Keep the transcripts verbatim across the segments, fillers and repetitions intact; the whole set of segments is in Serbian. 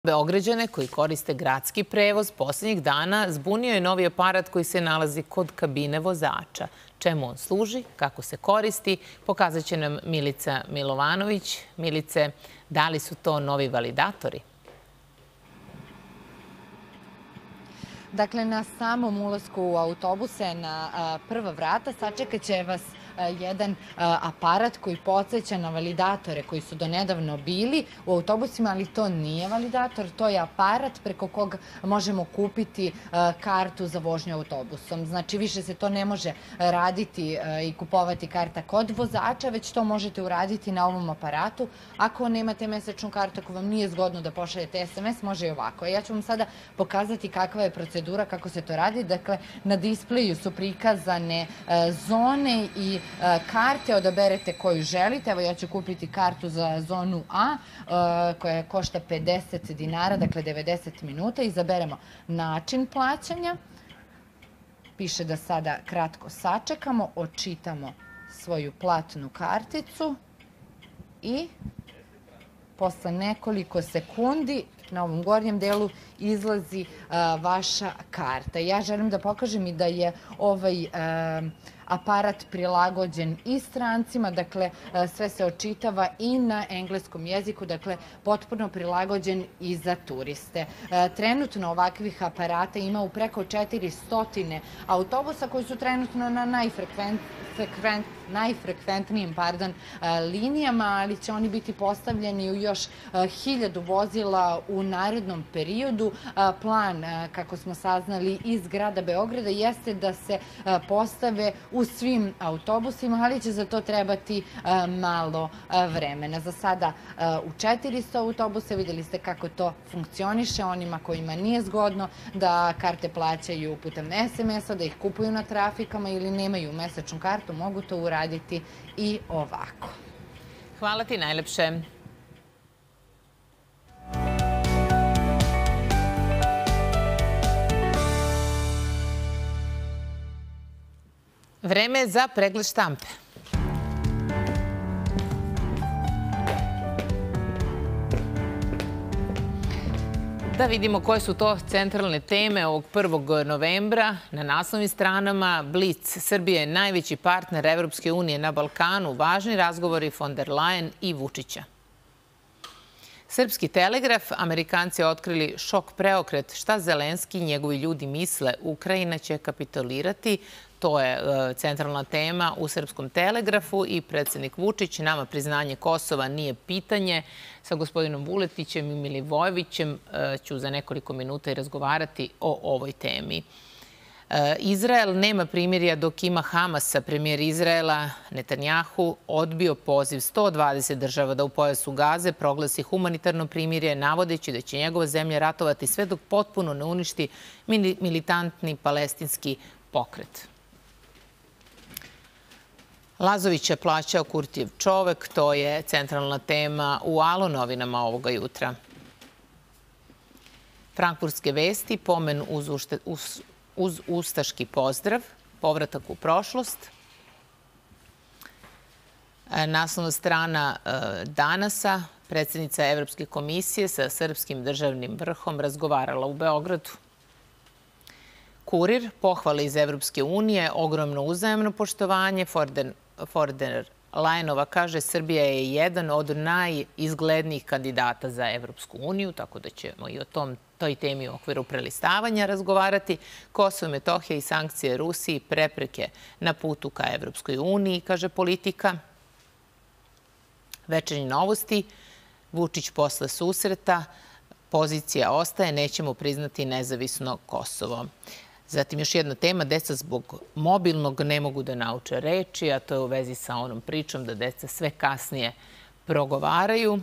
Beograđane koji koriste gradski prevoz poslednjih dana zbunio je novi aparat koji se nalazi kod kabine vozača. Čemu on služi, kako se koristi, pokazat će nam Milica Milovanović. Milice, da li su to novi validatori? Dakle, na samom ulasku u autobuse na prva vrata sačekat će vas jedan aparat koji podsjeća na validatore koji su donedavno bili u autobusima, ali to nije validator, to je aparat preko kog možemo kupiti kartu za vožnju autobusom. Znači, više se to ne može raditi i kupovati karta kod vozača, već to možete uraditi na ovom aparatu. Ako nemate mesečnu kartu, ako vam nije zgodno da pošaljete es em es, može i ovako. Ja ću vam sada pokazati kakva je procedura, kako se to radi. Dakle, na displeju su prikazane zone i karte, odaberete koju želite. Evo, ja ću kupiti kartu za zonu A, koja košta pedeset dinara, dakle devedeset minuta. Izaberemo način plaćanja. Piše da sada kratko sačekamo, očitamo svoju platnu karticu i posle nekoliko sekundi na ovom gornjem delu izlazi vaša karta. Ja želim da pokažem i da je ovaj aparat prilagođen i strancima, dakle sve se očitava i na engleskom jeziku, dakle potpuno prilagođen i za turiste. Trenutno ovakvih aparata ima u preko četiristo autobusa koji su trenutno na najfrekventnijim linijama, ali će oni biti postavljeni u još hiljadu vozila u narednom periodu. Plan, kako smo saznali iz grada Beograda, jeste da se postave u svim autobusima, ali će za to trebati malo vremena. Za sada u četiristo autobusa videli ste kako to funkcioniše. Onima kojima nije zgodno da karte plaćaju putem es em es-a, da ih kupuju na trafikama ili nemaju mesečnu kartu, mogu to uraditi i ovako. Hvala ti najlepše. Vreme je za pregled štampe. Da vidimo koje su to centralne teme ovog prvog novembra. Na naslovnim stranama Blic, Srbija je najveći partner Evropske unije na Balkanu, važni razgovori von der Leyen i Vučića. Srpski telegraf, Amerikanci otkrili šok preokret. Šta Zelenski i njegovi ljudi misle? Ukrajina će kapitulirati. To je centralna tema u Srpskom telegrafu i predsednik Vučić. Nama priznanje Kosova nije pitanje. Sa gospodinom Vuletićem i Milivojevićem ću za nekoliko minuta i razgovarati o ovoj temi. Izrael nema primirja dok ima Hamasa. Premijer Izraela Netanjahu odbio poziv sto dvadeset država da u pojasu Gaze proglasi humanitarno primirje, navodeći da će njegova zemlja ratovati sve dok potpuno ne uništi militantni palestinski pokret. Lazovića plaćao Kurtijev čovek, to je centralna tema u Alo novinama ovoga jutra. Frankfurtske vesti, pomen uz, ušte, uz, uz ustaški pozdrav, povratak u prošlost. Naslovna strana Danasa, predsjednica Evropske komisije sa srpskim državnim vrhom razgovarala u Beogradu. Kurir, pohvale iz Evropske unije, ogromno uzajamno poštovanje. von der Leyenova kaže Srbija je jedan od najizglednijih kandidata za Evropsku uniju, tako da ćemo i o tom, toj temi u okviru prelistavanja razgovarati. Kosovo i Metohija i sankcije Rusiji prepreke na putu ka Evropskoj uniji, kaže Politika. Večernje novosti, Vučić posle susreta, pozicija ostaje, nećemo priznati nezavisno Kosovo. Zatim još jedna tema, deca zbog mobilnog ne mogu da nauče reči, a to je u vezi sa onom pričom da deca sve kasnije progovaraju.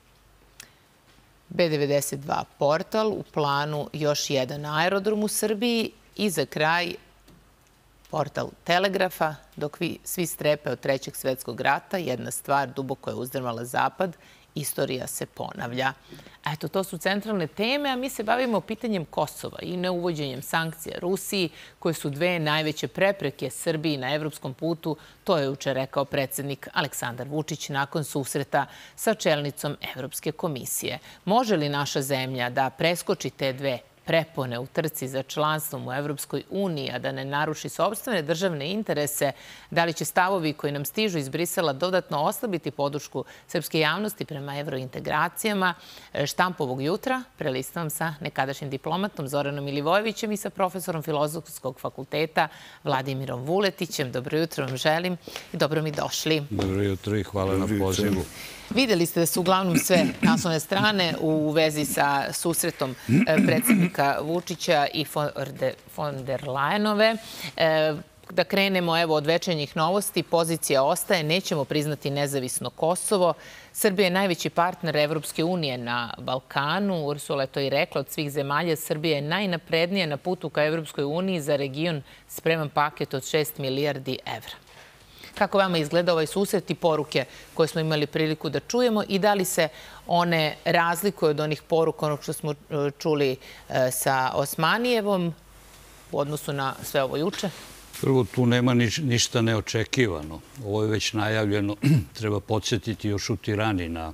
be devedeset dva portal, u planu još jedan aerodrom u Srbiji i za kraj portal Telegrafa, dok vi svi strepe od Trećeg svetskog rata, jedna stvar duboko je uzdrmala Zapad istorija se ponavlja. Eto, to su centralne teme, a mi se bavimo pitanjem Kosova i neuvođenjem sankcija Rusiji, koje su dve najveće prepreke Srbiji na evropskom putu. To je juče rekao predsjednik Aleksandar Vučić nakon susreta sa čelnicom Evropske komisije. Može li naša zemlja da preskoči te dve prepone u trci za članstvom u Evropskoj uniji, a da ne naruši sopstvene državne interese? Da li će stavovi koji nam stižu iz Brisela dodatno oslabiti podršku srpske javnosti prema evrointegracijama? Štampovog jutra prelistavam sa nekadašnjim diplomatom Zoranom Milivojevićem i sa profesorom Filozofskog fakulteta Vladimirom Vuletićem. Dobro jutro vam želim i dobro mi došli. Dobro jutro i hvala na pozivu. Videli ste da su uglavnom sve naslovne strane u vezi sa susretom predsjednika Vučića i von der Leyenove. Da krenemo evo od večernjih novosti, pozicija ostaje, nećemo priznati nezavisno Kosovo. Srbija je najveći partner Evropske unije na Balkanu. Ursula je to i rekla, od svih zemalja Srbija je najnaprednija na putu ka Evropskoj uniji, za region spreman paket od šest milijardi evra. Kako vama izgleda ovaj susret i poruke koje smo imali priliku da čujemo i da li se one razlikuju od onih poruka, onog što smo čuli sa Osmanijevom u odnosu na sve ovo juče? Prvo, tu nema ništa neočekivano. Ovo je već najavljeno. Treba podsjetiti još u Tirani na,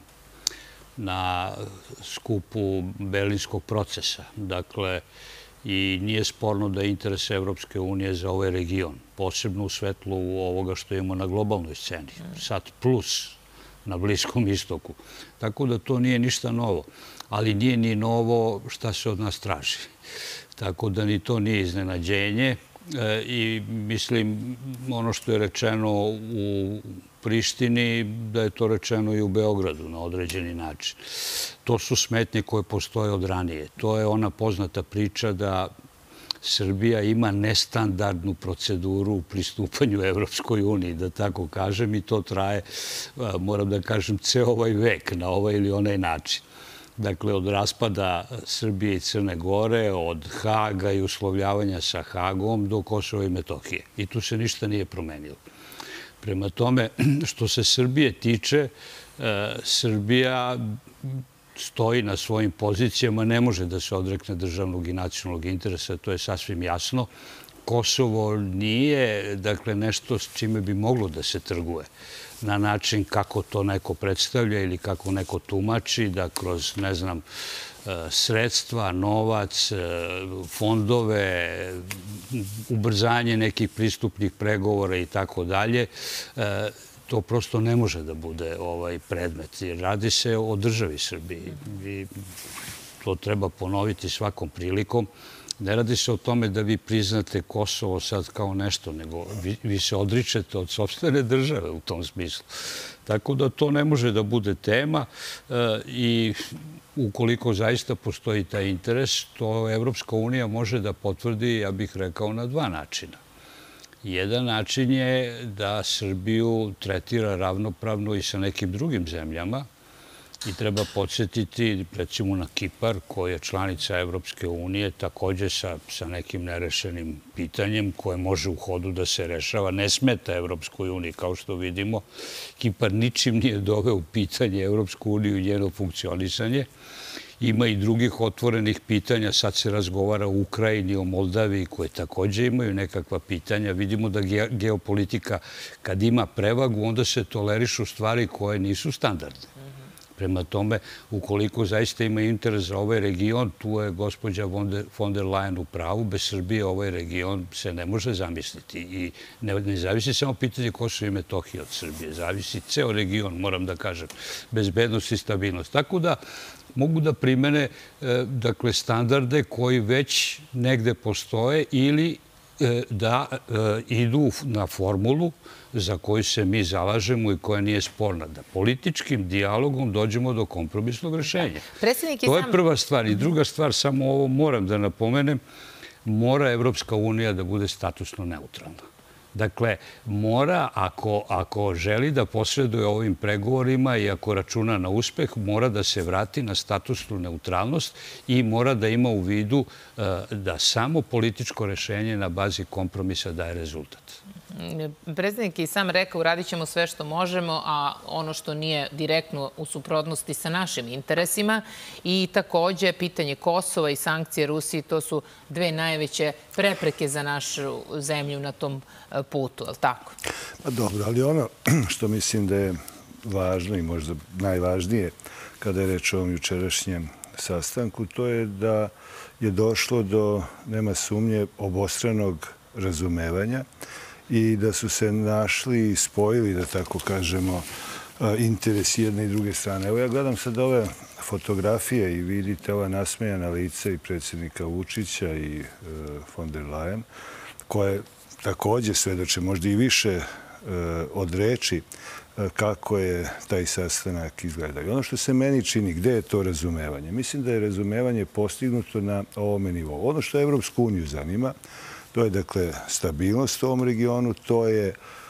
na skupu Berlinskog procesa. Dakle, i nije sporno da je interes Evropske unije za ovaj region, posebno u svetlu ovoga što imamo na globalnoj sceni, sad plus na Bliskom istoku. Tako da to nije ništa novo, ali nije ni novo šta se od nas traži. Tako da ni to nije iznenađenje i mislim ono što je rečeno u Prištini, da je to rečeno i u Beogradu na određeni način. To su smetnje koje postoje od ranije. To je ona poznata priča da Srbija ima nestandardnu proceduru u pristupanju Evropskoj uniji, da tako kažem, i to traje, moram da kažem, ceo ovaj vek na ovaj ili onaj način. Dakle, od raspada Srbije i Crne Gore, od Haga i uslovljavanja sa Hagom do Kosova i Metohije. I tu se ništa nije promenilo. Prema tome, što se Srbije tiče, Srbija stoji na svojim pozicijama, ne može da se odrekne državnog i nacionalnog interesa, to je sasvim jasno. Kosovo nije, dakle, nešto s čime bi moglo da se trguje na način kako to neko predstavlja ili kako neko tumači, da kroz, ne znam, sredstva, novac, fondove, ubrzanje nekih pristupnih pregovora i tako dalje, to prosto ne može da bude ovaj predmet. Radi se o državi Srbiji i to treba ponoviti svakom prilikom. Ne radi se o tome da vi priznate Kosovo sad kao nešto, nego vi, vi se odričete od sopstvene države u tom smislu. Tako da to ne može da bude tema i ukoliko zaista postoji taj interes, to Evropska unija može da potvrdi, ja bih rekao, na dva načina. Jedan način je da Srbiju tretira ravnopravno i sa nekim drugim zemljama i treba podsjetiti, recimo, na Kipar, koji je članica Evropske unije, također sa, sa nekim nerešenim pitanjem koje može u hodu da se rešava. Ne smeta Evropskoj uniji, kao što vidimo. Kipar ničim nije doveo u pitanje Evropsku uniju i njeno funkcionisanje. Ima i drugih otvorenih pitanja. Sad se razgovara o Ukrajini, o Moldaviji, koje također imaju nekakva pitanja. Vidimo da geopolitika, kad ima prevagu, onda se tolerišu stvari koje nisu standardne. Prema tome, ukoliko zaista ima interes za ovaj region, tu je gospođa von der Leyen u pravu. Bez Srbije ovaj region se ne može zamisliti. I ne, ne zavisi samo pitanje Kosova i Metohije od Srbije. Zavisi ceo region, moram da kažem, bezbednost i stabilnost. Tako da mogu da primene dakle, standarde koji već negde postoje ili da idu na formulu za koju se mi zalažemo i koja nije sporna, da političkim dijalogom dođemo do kompromisnog rešenja. To je prva stvar. I druga stvar, samo ovo moram da napomenem, mora Evropska unija da bude statusno neutralna. Dakle, mora, ako, ako želi da posreduje ovim pregovorima i ako računa na uspeh, mora da se vrati na statusnu neutralnost i mora da ima u vidu uh, da samo političko rešenje na bazi kompromisa daje rezultat. Predsjednik je i sam rekao, uradit ćemo sve što možemo, a ono što nije direktno u suprotnosti sa našim interesima. I takođe, pitanje Kosova i sankcije Rusiji, to su dve najveće prepreke za našu zemlju na tom putu, je li tako? Pa dobro, ali ono što mislim da je važno i možda najvažnije kada je reč o ovom jučerašnjem sastanku, to je da je došlo do, nema sumnje, obostranog razumevanja i da su se našli i spojili, da tako kažemo, interesi jedne i druge strane. Evo ja gledam sad ove fotografije i vidite ova nasmejana lica i predsjednika Vučića i von der Leyen, koje takođe svedoče možda i više od reči kako je taj sastanak izgledao. I ono što se meni čini, gde je to razumevanje? Mislim da je razumevanje postignuto na ovome nivou. Ono što Evropsku uniju zanima, to je dakle stabilnost u ovom regionu, to je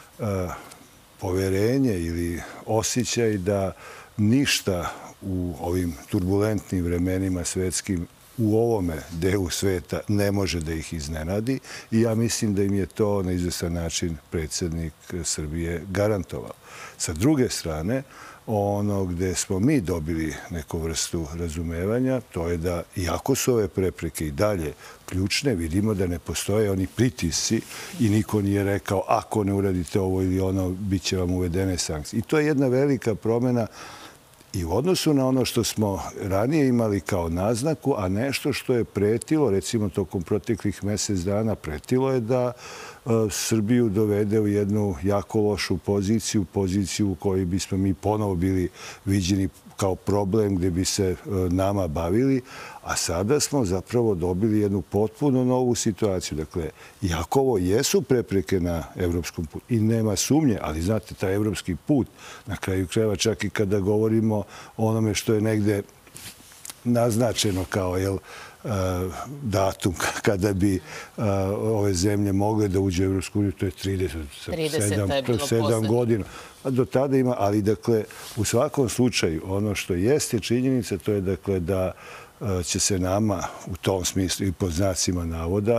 poverenje ili osjećaj da ništa u ovim turbulentnim vremenima svetskim u ovome delu sveta ne može da ih iznenadi i ja mislim da im je to na izvestan način predsjednik Srbije garantovao. Sa druge strane, ono gde smo mi dobili neku vrstu razumevanja, to je da, iako su ove prepreke i dalje ključne, vidimo da ne postoje oni pritisci i niko nije rekao ako ne uradite ovo ili ono, bit će vam uvedene sankcije. I to je jedna velika promjena i u odnosu na ono što smo ranije imali kao naznaku, a nešto što je pretilo, recimo tokom proteklih mesec dana, pretilo je da Srbiju dovede u jednu jako lošu poziciju, poziciju u kojoj bismo mi ponovo bili viđeni kao problem gde bi se nama bavili, a sada smo zapravo dobili jednu potpuno novu situaciju. Dakle, iako ovo jesu prepreke na evropskom putu i nema sumnje, ali znate, taj evropski put, na kraju krajeva čak i kada govorimo o onome što je negde naznačeno kao, jel, datum kada bi ove zemlje mogle da uđe u Evropsku uniju, to je trideset sedam godina. Do tada ima, ali dakle, u svakom slučaju, ono što jeste činjenica, to je dakle da će se nama u tom smislu i pod znacima navoda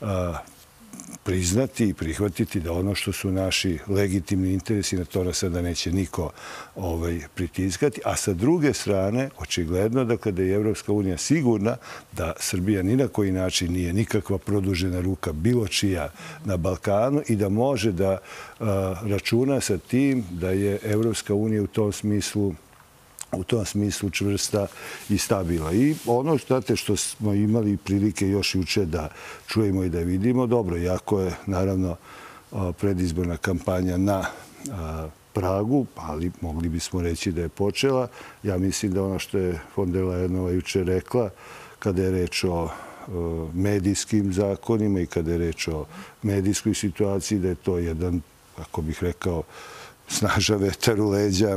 priznati i prihvatiti da ono što su naši legitimni interesi, na to nas sada neće niko pritiskati. A sa druge strane, očigledno da kada je Evropska unija sigurna da Srbija ni na koji način nije nikakva produžena ruka bilo čija na Balkanu i da može da računa sa tim da je Evropska unija u tom smislu u tom smislu čvrsta i stabilna. I ono što smo imali prilike još juče da čujemo i da vidimo, dobro, jako je naravno predizborna kampanja na pragu, ali mogli bismo reći da je počela. Ja mislim da ono što je von der Leyenova juče rekla, kada je reč o medijskim zakonima i kada je reč o medijskoj situaciji, da je to jedan, kako bih rekao, snažan vetar u leđa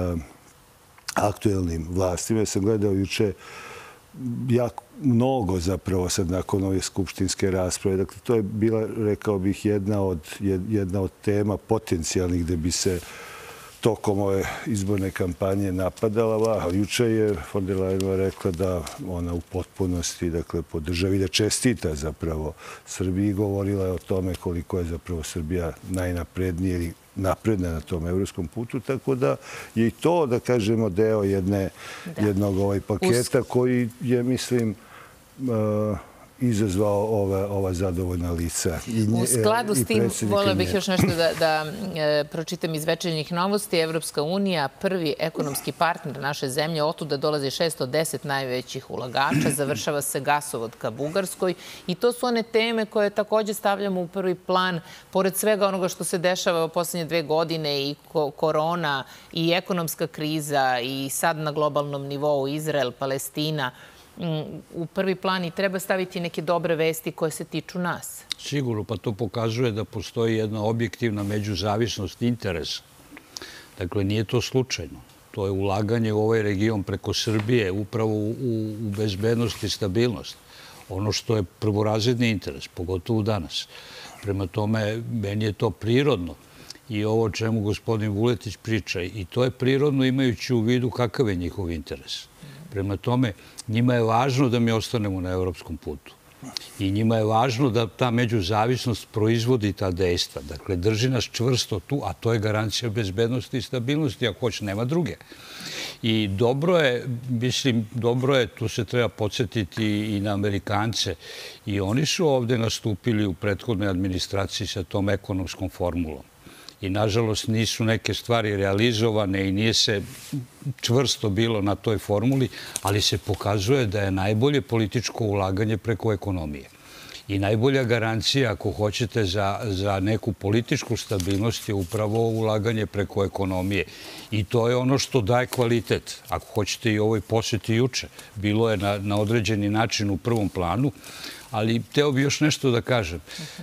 aktuelnim vlastima. Ja sam gledao juče jako mnogo zapravo sad nakon ove skupštinske rasprave. Dakle, to je bila, rekao bih, jedna od, jedna od tema potencijalnih gde bi se tokom ove izborne kampanje napadala. Ali juče je von der Leyenova rekla da ona u potpunosti, dakle, podržava i da čestita zapravo Srbiji. Govorila je o tome koliko je zapravo Srbija najnaprednija ili napredna na tom evropskom putu, tako da je i to, da kažemo, deo jednog ovaj paketa koji je, mislim, izazvao ova zadovoljna lica. U skladu s tim, voljela bih još nešto da pročitam iz večernjih novosti. Evropska unija, prvi ekonomski partner naše zemlje, otuda dolazi šesto deset najvećih ulagača, završava se gasovod ka Bugarskoj i to su one teme koje takođe stavljamo u prvi plan, pored svega onoga što se dešava u poslednje dve godine i korona i ekonomska kriza i sad na globalnom nivou Izrael, Palestina, u prvi plan i treba staviti neke dobre vesti koje se tiču nas. Sigurno, pa to pokazuje da postoji jedna objektivna međuzavisnost interesa. Dakle, nije to slučajno. To je ulaganje u ovaj region preko Srbije upravo u bezbednost i stabilnost. Ono što je prvorazredni interes, pogotovo danas. Prema tome, meni je to prirodno. I ovo o čemu gospodin Vuletić priča. I to je prirodno imajući u vidu kakav je njihov interes. Prema tome, njima je važno da mi ostanemo na evropskom putu. I njima je važno da ta međuzavisnost proizvodi ta dejstva. Dakle, drži nas čvrsto tu, a to je garancija bezbednosti i stabilnosti, ako hoće, nema druge. I dobro je, mislim, dobro je, tu se treba podsjetiti i na Amerikance. I oni su ovde nastupili u prethodnoj administraciji sa tom ekonomskom formulom. I, nažalost, nisu neke stvari realizovane i nije se čvrsto bilo na toj formuli, ali se pokazuje da je najbolje političko ulaganje preko ekonomije. I najbolja garancija, ako hoćete, za, za neku političku stabilnost je upravo ulaganje preko ekonomije. I to je ono što daje kvalitet. Ako hoćete, i ovoj posjeti juče. Bilo je na, na određeni način u prvom planu, ali hteo bi još nešto da kažem.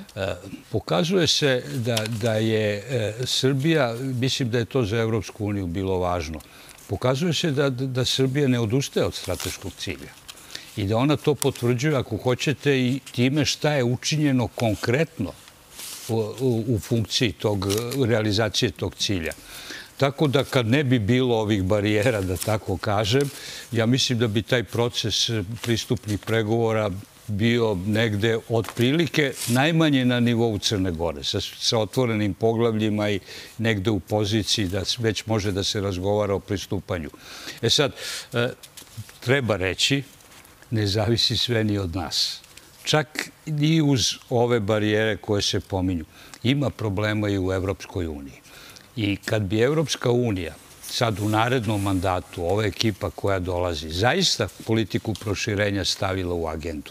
Pokazuje se da, da je Srbija, mislim da je to za Evropsku uniju bilo važno, pokazuje se da, da Srbija ne odustaje od strateškog cilja i da ona to potvrđuje, ako hoćete, i time šta je učinjeno konkretno u, u, u funkciji tog, realizacije tog cilja. Tako da kad ne bi bilo ovih barijera, da tako kažem, ja mislim da bi taj proces pristupnih pregovora bio negde otprilike najmanje na nivou Crne Gore, sa, sa otvorenim poglavljima i negde u poziciji da već može da se razgovara o pristupanju. E sad, e, treba reći, ne zavisi sve ni od nas. Čak i uz ove barijere koje se pominju. Ima problema i u Evropskoj uniji. I kad bi Evropska unija sad u narednom mandatu, ova ekipa koja dolazi, zaista politiku proširenja stavila u agendu,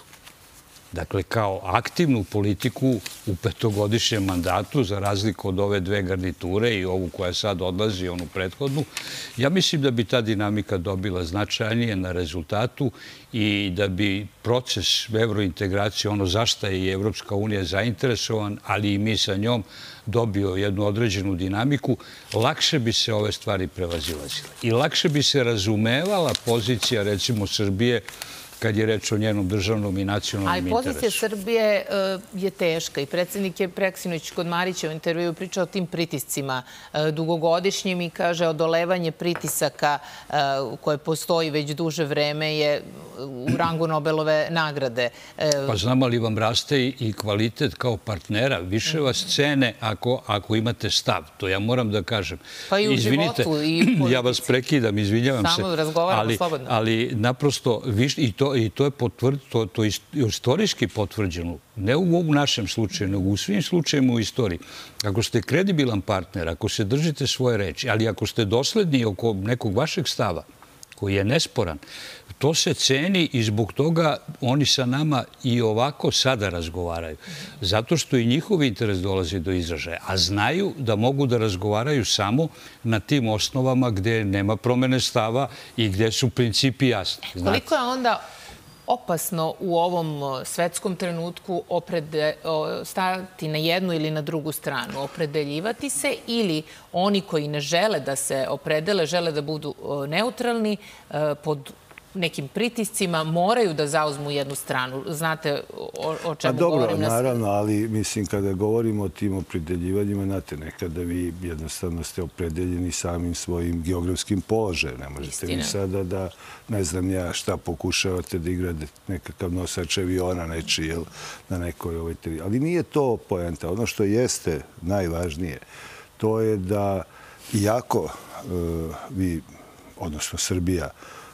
dakle, kao aktivnu politiku u petogodišnjem mandatu, za razliku od ove dve garniture i ovu koja sad odlazi, onu prethodnu, ja mislim da bi ta dinamika dobila značajnije na rezultatu i da bi proces evrointegracije, ono zašto je i Evropska unija zainteresovan, ali i mi sa njom, dobio jednu određenu dinamiku, lakše bi se ove stvari prevazilazile. I lakše bi se razumevala pozicija, recimo, Srbije kad je reč o njenom državnom i nacionalnom interesu. Ali pozicija Srbije je teška i predsjednik je preksinoć kod Marića u intervju pričao o tim pritiscima dugogodišnjim i kaže odolevanje pritisaka koje postoji već duže vreme je u rangu Nobelove nagrade. Pa znam, ali vam raste i kvalitet kao partnera. Više vas cene ako, ako imate stav. To ja moram da kažem. Pa i u Izvinite, životu i u politici. Ja vas prekidam, izvinjavam se. Samo razgovaramo ali, slobodno. Ali naprosto, viš, i to I to je potvrd, to, to je istorijski potvrđeno, ne u ovom našem slučaju, nego u svim slučajima u istoriji. Ako ste kredibilan partner, ako se držite svoje reči, ali ako ste dosledni oko nekog vašeg stava, koji je nesporan, to se ceni i zbog toga oni sa nama i ovako sada razgovaraju. Zato što i njihov interes dolazi do izražaja. A znaju da mogu da razgovaraju samo na tim osnovama gde nema promene stava i gde su principi jasni. Koliko je onda opasno u ovom svetskom trenutku oprede, stati na jednu ili na drugu stranu, opredeljivati se, ili oni koji ne žele da se opredele, žele da budu neutralni, pod nekim pritiscima moraju da zauzmu jednu stranu. Znate o, o čemu dobro, govorim? Dobro, naravno, ali mislim kada govorimo o tim opredeljivanjima, znate, nekada vi jednostavno ste opredeljeni samim svojim geografskim položajem. Ne možete Istina. vi sada da, ne znam ja, šta pokušavate da igrate nekakav nosač aviona nečiji, jel, na nekoj ovoj teritoriji. Ali nije to poenta. Ono što jeste najvažnije, to je da iako uh, vi, odnosno Srbija,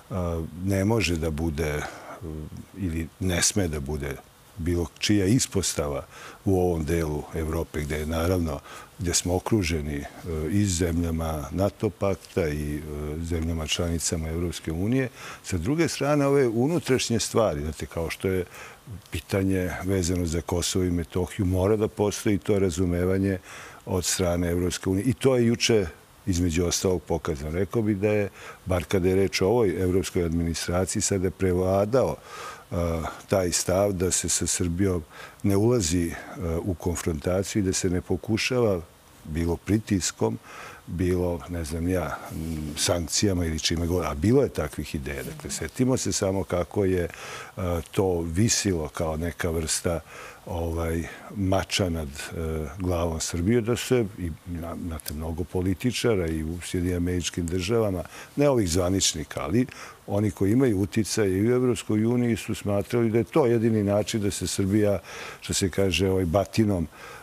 ne može da bude ili ne sme da bude bilo čija ispostava u ovom delu Evrope, gde je naravno, gde smo okruženi i zemljama NATO pakta i zemljama članicama Evropske unije. Sa druge strane, ove unutrašnje stvari, znate, kao što je pitanje vezano za Kosovo i Metohiju, mora da postoji to razumevanje od strane Evropske unije. I to je juče između ostalog pokazano. Rekao bih da je, bar kada je reč o ovoj evropskoj administraciji, sada prevladao uh, taj stav da se sa Srbijom ne ulazi uh, u konfrontaciju i da se ne pokušava, bilo pritiskom, bilo, ne znam ja, sankcijama ili čime god. A bilo je takvih ideja. Dakle, setimo se samo kako je to visilo kao neka vrsta mača nad glavom Srbije, da se, imate mnogo političara i u Sjedinjenim Američkim Državama, ne ovih zvaničnika, ali oni koji imaju uticaje i u Evropskoj uniji su smatrali da je to jedini način da se Srbija, što se kaže, batinom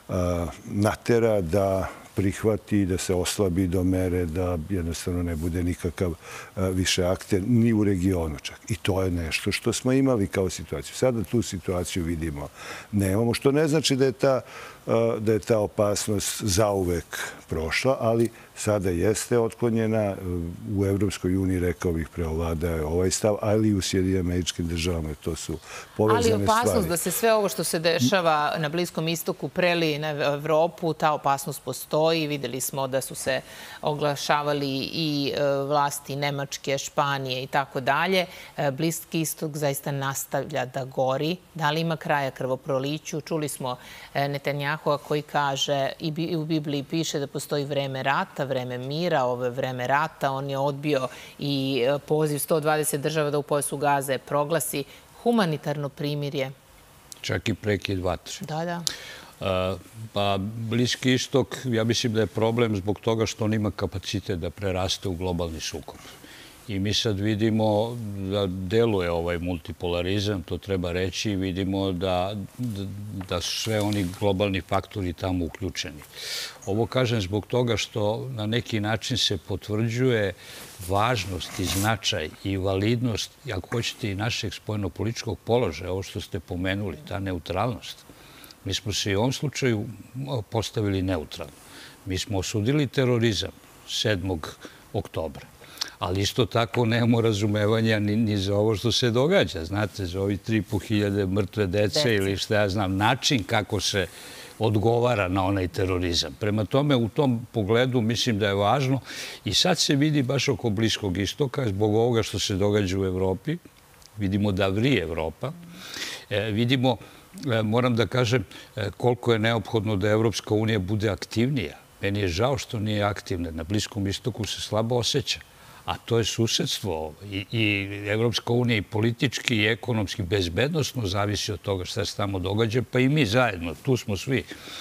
natera da prihvati, da se oslabi do mere da jednostavno ne bude nikakav više akter ni u regionu čak. I to je nešto što smo imali kao situaciju. Sada tu situaciju vidimo. Nemamo, što ne znači da je ta da je ta opasnost zauvek prošla, ali sada jeste otklonjena. U Evropskoj uniji, rekao bih, preovladao je ovaj stav, ali i u Sjedinjenim Američkim Državama. To su povezane stvari. Ali opasnost da se sve ovo što se dešava na Bliskom istoku prelije na Evropu, ta opasnost postoji. Videli smo da su se oglašavali i vlasti Nemačke, Španije i tako dalje. Bliski istok zaista nastavlja da gori. Da li ima kraja krvoproliću? Čuli smo Netanjahua koji kaže, i u Bibliji piše da postoji vreme rata, vreme mira, ovo je vreme rata. On je odbio i poziv sto dvadeset država da u pojasu Gaze proglasi humanitarno primirje. Čak i prekid vatre. Da, da. Pa Bliski istok, ja mislim da je problem zbog toga što on ima kapacitet da preraste u globalni sukob. I mi sad vidimo da deluje ovaj multipolarizam, to treba reći, i vidimo da, da su sve oni globalni faktori tamo uključeni. Ovo kažem zbog toga što na neki način se potvrđuje važnost i značaj i validnost, ako hoćete, i našeg spoljnopolitičkog položaja, ovo što ste pomenuli, ta neutralnost. Mi smo se i u ovom slučaju postavili neutralno. Mi smo osudili terorizam sedmog oktobra. Ali isto tako nemamo razumevanja ni za ovo što se događa. Znate, za ovi tri i po hiljade mrtve dece ili što ja znam, način kako se odgovara na onaj terorizam. Prema tome, u tom pogledu mislim da je važno i sad se vidi baš oko Bliskog istoka, zbog ovoga što se događa u Evropi, vidimo da vrije Evropa, vidimo, moram da kažem, koliko je neophodno da Evropska unija bude aktivnija. Meni je žao što nije aktivna. Na Bliskom istoku se slabo osjeća. A to je susedstvo i Evropska unija i politički i ekonomski bezbednostno zavisi od toga šta se tamo događa, pa i mi zajedno, tu smo svi.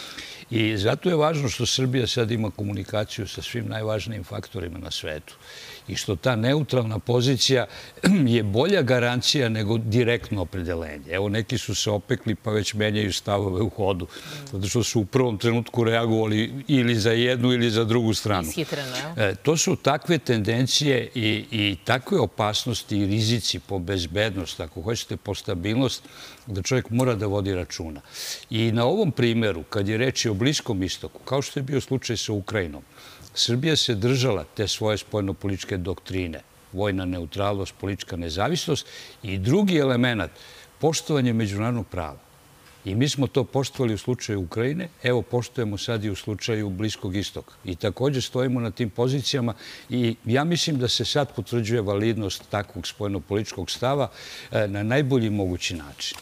I zato je važno što Srbija sad ima komunikaciju sa svim najvažnijim faktorima na svetu i što ta neutralna pozicija je bolja garancija nego direktno opredelenje. Evo, neki su se opekli pa već menjaju stavove u hodu, zato što su u prvom trenutku reagovali ili za jednu ili za drugu stranu. Ishitreno, je? To su takve tendencije i takve opasnosti i rizici po bezbednost, ako hoćete po stabilnost, da čovjek mora da vodi računa. I na ovom primjeru, kad je reč o Bliskom istoku, kao što je bio slučaj sa Ukrajinom, Srbija se držala te svoje spoljnopolitičke doktrine, vojna neutralnost, politička nezavisnost i drugi element, poštovanje međunarodnog prava. I mi smo to poštovali u slučaju Ukrajine, evo poštujemo sad i u slučaju Bliskog istoka. I također stojimo na tim pozicijama i ja mislim da se sad potvrđuje validnost takvog spoljnopolitičkog stava na najbolji mogući način.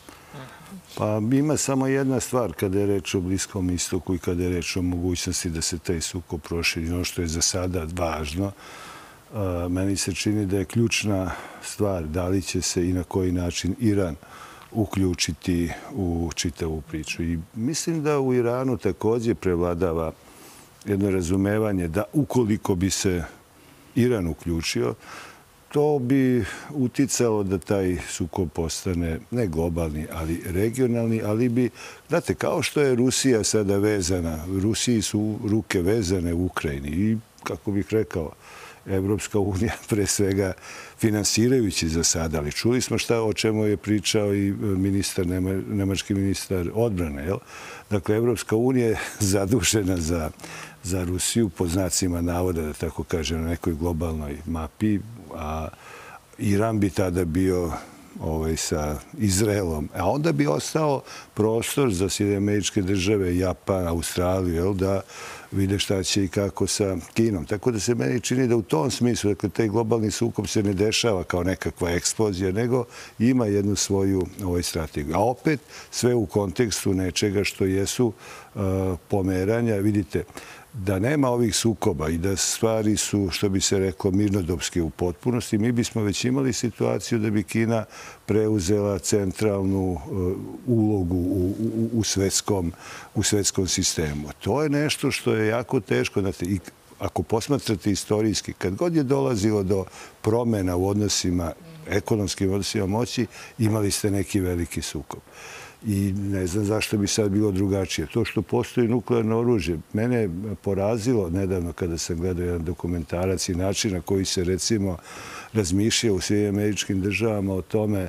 Pa ima samo jedna stvar kada je reč o Bliskom istoku i kada je reč o mogućnosti da se taj sukob proširi. Ono što je za sada važno, meni se čini da je ključna stvar da li će se i na koji način Iran uključiti u čitavu priču. I mislim da u Iranu također prevladava jedno razumevanje da ukoliko bi se Iran uključio, to bi uticalo da taj sukob postane ne globalni, ali regionalni, ali bi, znate, kao što je Rusija sada vezana, Rusiji su ruke vezane u Ukrajini i, kako bih rekao, Evropska unija pre svega finansirajući za sada, ali čuli smo šta o čemu je pričao i ministar, nemački ministar odbrane. Dakle, Evropska unija je zadužena za, za Rusiju pod znacima navoda, da tako kažem, na nekoj globalnoj mapi, a Iran bi tada bio ovaj, sa Izraelom. A onda bi ostao prostor za Sjedinjene Američke Države, Japan, Australiju, jel, da vide šta će i kako sa Kinom. Tako da se meni čini da u tom smislu, dakle, taj globalni sukob se ne dešava kao nekakva eksplozija, nego ima jednu svoju ovaj, strategiju. A opet, sve u kontekstu nečega što jesu uh, pomeranja. Vidite, da nema ovih sukoba i da stvari su, što bi se reklo, mirnodopske u potpunosti, mi bismo već imali situaciju da bi Kina preuzela centralnu uh, ulogu u, u, u, svetskom, u svetskom sistemu. To je nešto što je jako teško. Znate, i ako posmatrate istorijski, kad god je dolazilo do promena u odnosima, ekonomskim odnosima moći, imali ste neki veliki sukob. I ne znam zašto bi sad bilo drugačije. To što postoji nuklearno oružje, mene je porazilo nedavno kada sam gledao jedan dokumentarac i način na koji se recimo razmišlja u Sjedinjenim Američkim Državama o tome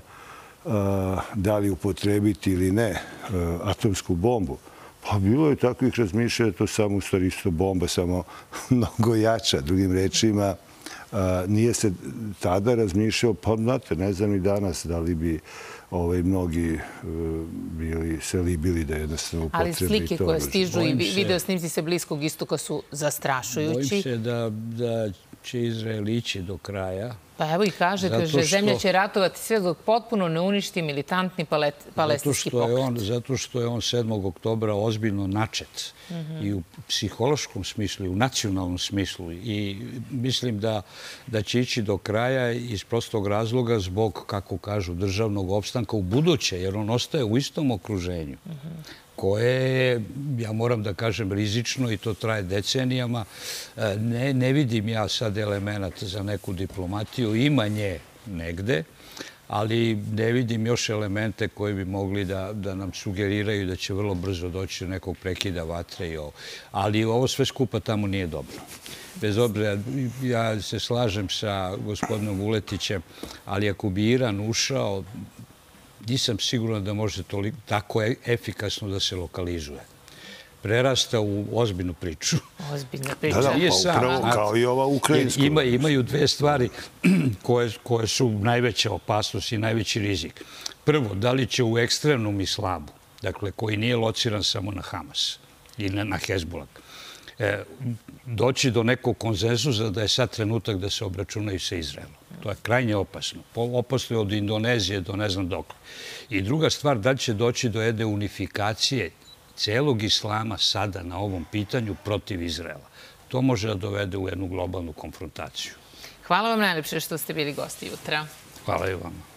da li upotrebiti ili ne atomsku bombu. Pa bilo je takvih razmišljanja, to samo u stvari isto bomba, samo mnogo jača. Drugim rečima, nije se tada razmišljao, pa znate, ne znam i danas da li bi ovaj, mnogi bili, se libili da jednostavno upotrebi to. Ali slike koje stižu i video snimci sa Bliskog istoka su zastrašujući. Bojim se da, da će Izrael ići do kraja. Pa evo i kaže, zato kaže, što, zemlja će ratovati sve dok potpuno ne uništi militantni palet, palestinski zato što pokret. Je on, zato što je on sedmog oktobra ozbiljno načet mm -hmm. i u psihološkom smislu, i u nacionalnom smislu. I mislim da, da će ići do kraja iz prostog razloga zbog, kako kažu, državnog opstanka u buduće, jer on ostaje u istom okruženju. Mm -hmm. koje je, ja moram da kažem, rizično i to traje decenijama. Ne, ne vidim ja sad element za neku diplomatiju. Ima nje negde, ali ne vidim još elemente koji bi mogli da, da nam sugeriraju da će vrlo brzo doći do nekog prekida vatre i ovo. Ali ovo sve skupa tamo nije dobro. Bez obzira, ja se slažem sa gospodinom Vuletićem, ali ako bi Iran ušao, nisam siguran da može toliko, tako efikasno da se lokalizuje. Prerasta u ozbiljnu priču. Ozbiljna priča. Da, da, pa upravo kao i ova ukrajinska. Ima, imaju dve stvari koje, koje su najveća opasnost i najveći rizik. Prvo, da li će u ekstremnom islamu, dakle, koji nije lociran samo na Hamas i na, na Hezbollah, e, doći do nekog konsenzusa da je sad trenutak da se obračunaju sa Izraelom. To je krajnje opasno. Opasno je od Indonezije do ne znam dokle. I druga stvar, da li će doći do jedne unifikacije celog islama sada na ovom pitanju protiv Izraela. To može da dovede u jednu globalnu konfrontaciju. Hvala vam najlepše što ste bili gosti jutra. Hvala i vama.